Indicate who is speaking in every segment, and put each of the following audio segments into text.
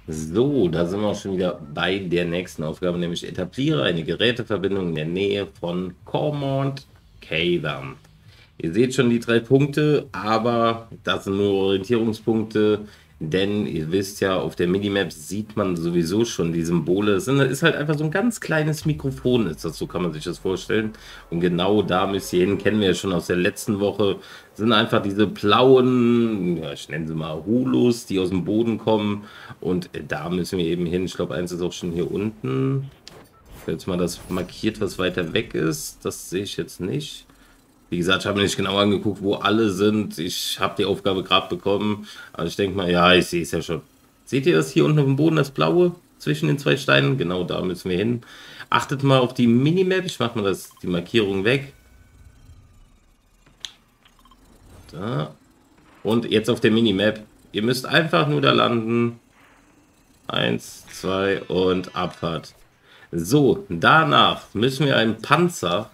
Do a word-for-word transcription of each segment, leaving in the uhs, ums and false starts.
Speaker 1: So, da sind wir auch schon wieder bei der nächsten Aufgabe, nämlich etabliere eine Geräteverbindung in der Nähe von Cormont Cavern. Ihr seht schon die drei Punkte, aber das sind nur Orientierungspunkte, denn ihr wisst ja, auf der Minimap sieht man sowieso schon die Symbole. Es ist halt einfach so ein ganz kleines Mikrofon, ist das, so kann man sich das vorstellen. Und genau da müsst ihr hin, kennen wir ja schon aus der letzten Woche, sind einfach diese blauen, ja, ich nenne sie mal Hulos, die aus dem Boden kommen. Und da müssen wir eben hin. Ich glaube, eins ist auch schon hier unten. Jetzt mal das markiert, was weiter weg ist. Das sehe ich jetzt nicht. Wie gesagt, ich habe mir nicht genau angeguckt, wo alle sind. Ich habe die Aufgabe gerade bekommen. Aber ich denke mal, ja, ich sehe es ja schon. Seht ihr das hier unten auf dem Boden, das Blaue zwischen den zwei Steinen? Genau da müssen wir hin. Achtet mal auf die Minimap. Ich mache mal das, die Markierung weg. Da. Und jetzt auf der Minimap. Ihr müsst einfach nur da landen. Eins, zwei und Abfahrt. So, danach müssen wir einen Panzer.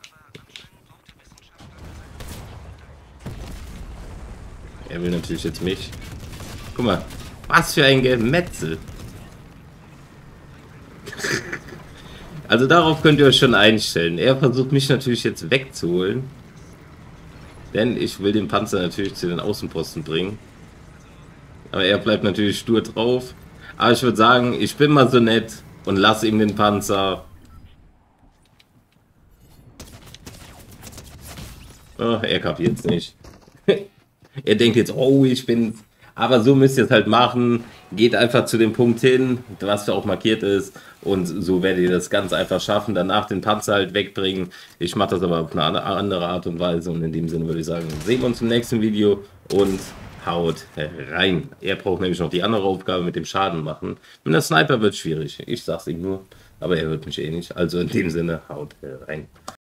Speaker 1: Er will natürlich jetzt mich. Guck mal, was für ein Gemetzel. Also darauf könnt ihr euch schon einstellen. Er versucht mich natürlich jetzt wegzuholen. Denn ich will den Panzer natürlich zu den Außenposten bringen. Aber er bleibt natürlich stur drauf. Aber ich würde sagen, ich bin mal so nett und lasse ihm den Panzer. Oh, er kapiert es nicht. Er denkt jetzt, oh, ich bin's. Aber so müsst ihr es halt machen. Geht einfach zu dem Punkt hin, was auch markiert ist. Und so werdet ihr das ganz einfach schaffen. Danach den Panzer halt wegbringen. Ich mache das aber auf eine andere Art und Weise. Und in dem Sinne würde ich sagen, sehen wir uns im nächsten Video und haut rein. Er braucht nämlich noch die andere Aufgabe mit dem Schaden machen. Mit der Sniper wird es schwierig. Ich sag's ihm nur. Aber er hört mich eh nicht. Also in dem Sinne, haut rein.